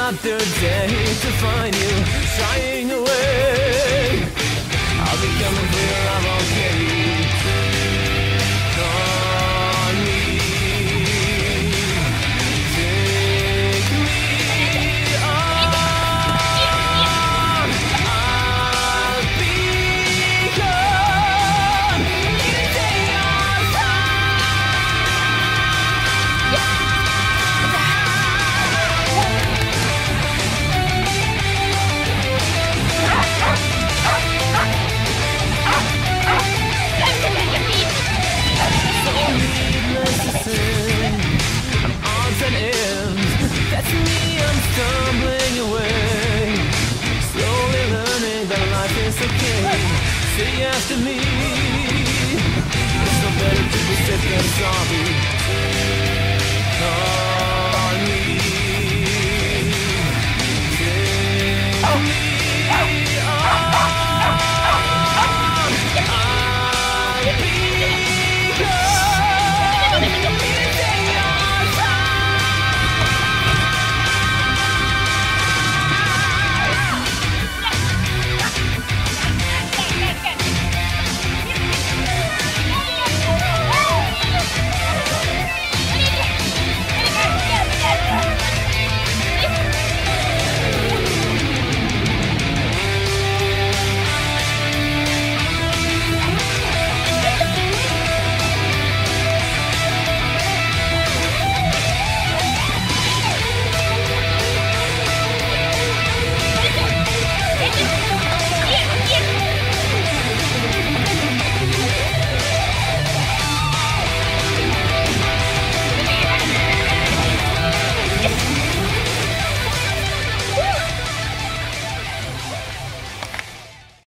another day to find you shying away. I'll be coming for your love, okay? On me, take me on. I'll be gone any day or that's me, I'm stumbling away, slowly learning that life is okay. Say after me, it's no better to be sick than sorry.